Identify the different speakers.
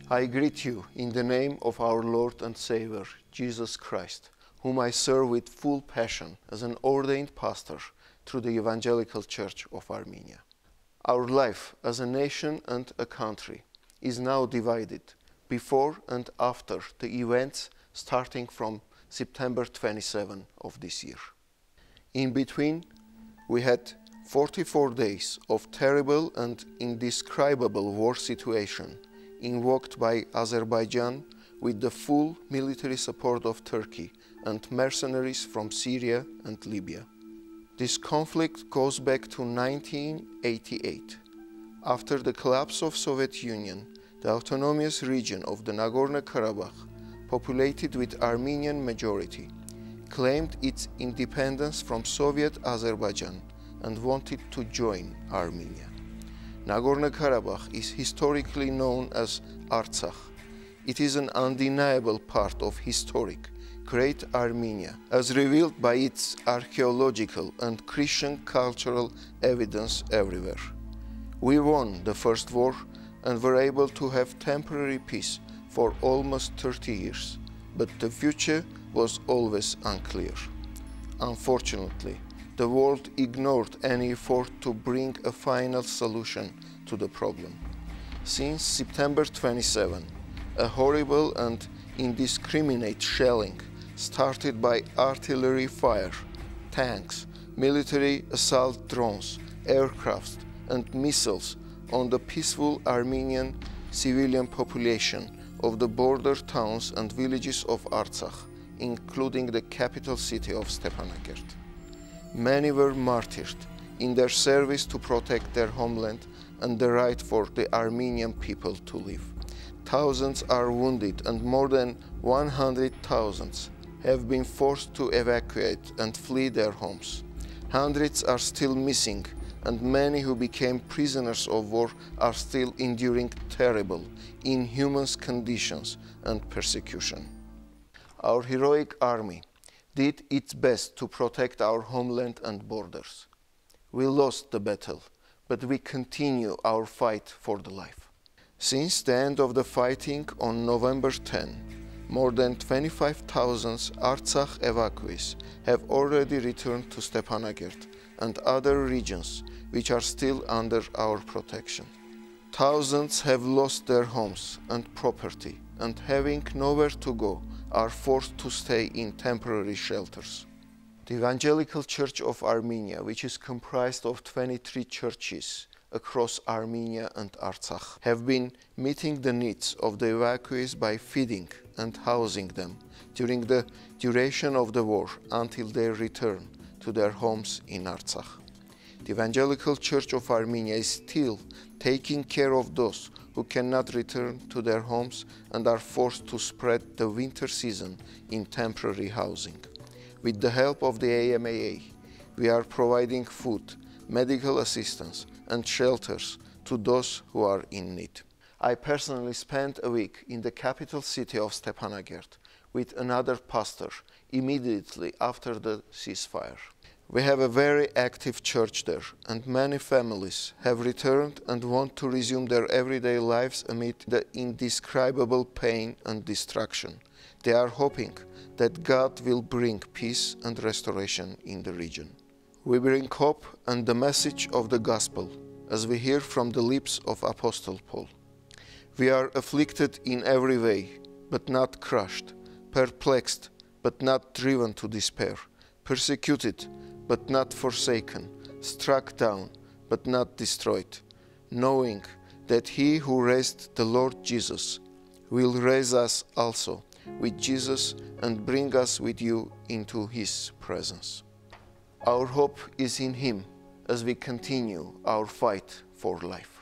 Speaker 1: I greet you in the name of our Lord and Savior, Jesus Christ, whom I serve with full passion as an ordained pastor through the Evangelical Church of Armenia. Our life as a nation and a country is now divided before and after the events starting from September 27 of this year. In between, we had 44 days of terrible and indescribable war situation invoked by Azerbaijan with the full military support of Turkey and mercenaries from Syria and Libya. This conflict goes back to 1988. After the collapse of Soviet Union, the autonomous region of the Nagorno-Karabakh, populated with Armenian majority, claimed its independence from Soviet Azerbaijan and wanted to join Armenia. Nagorno-Karabakh is historically known as Artsakh. It is an undeniable part of historic Great Armenia, as revealed by its archaeological and Christian cultural evidence everywhere. We won the first war and were able to have temporary peace for almost 30 years, but the future was always unclear. Unfortunately, the world ignored any effort to bring a final solution to the problem. Since September 27, a horrible and indiscriminate shelling started by artillery fire, tanks, military assault drones, aircraft, and missiles on the peaceful Armenian civilian population of the border towns and villages of Artsakh, including the capital city of Stepanakert. Many were martyred in their service to protect their homeland and the right for the Armenian people to live. Thousands are wounded and more than 100,000 have been forced to evacuate and flee their homes. Hundreds are still missing, and many who became prisoners of war are still enduring terrible, inhuman conditions and persecution. Our heroic army did its best to protect our homeland and borders. We lost the battle, but we continue our fight for the life. Since the end of the fighting on November 10, more than 25,000 Artsakh evacuees have already returned to Stepanakert and other regions which are still under our protection. Thousands have lost their homes and property, and having nowhere to go, are forced to stay in temporary shelters. The Evangelical Church of Armenia, which is comprised of 23 churches across Armenia and Artsakh, have been meeting the needs of the evacuees by feeding and housing them during the duration of the war until their return to their homes in Artsakh. The Evangelical Church of Armenia is still taking care of those who cannot return to their homes and are forced to spread the winter season in temporary housing. With the help of the AMAA, we are providing food, medical assistance, and shelters to those who are in need. I personally spent a week in the capital city of Stepanakert with another pastor immediately after the ceasefire. We have a very active church there, and many families have returned and want to resume their everyday lives amid the indescribable pain and destruction. They are hoping that God will bring peace and restoration in the region. We bring hope and the message of the gospel as we hear from the lips of Apostle Paul. We are afflicted in every way, but not crushed, perplexed, but not driven to despair, persecuted, but not forsaken, struck down, but not destroyed, knowing that He who raised the Lord Jesus will raise us also with Jesus and bring us with you into His presence. Our hope is in Him as we continue our fight for life.